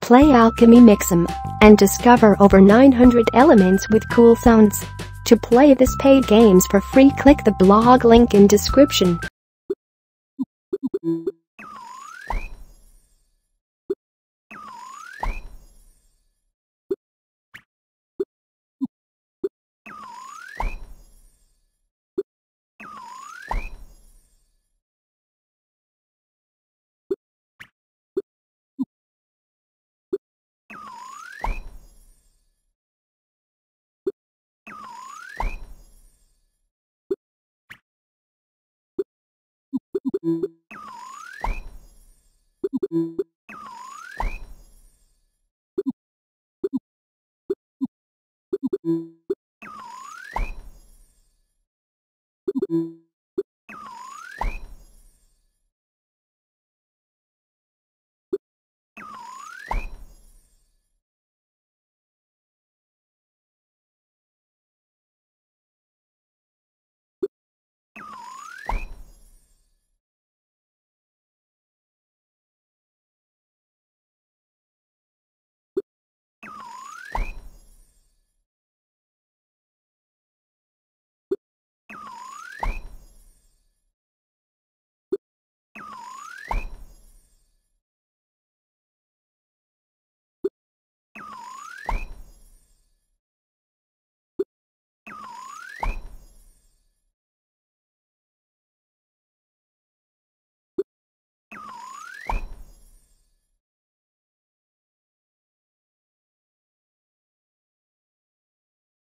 Play Alchemy Mix'em and discover over 900 elements with cool sounds. To play this paid games for free, click the blog link in description.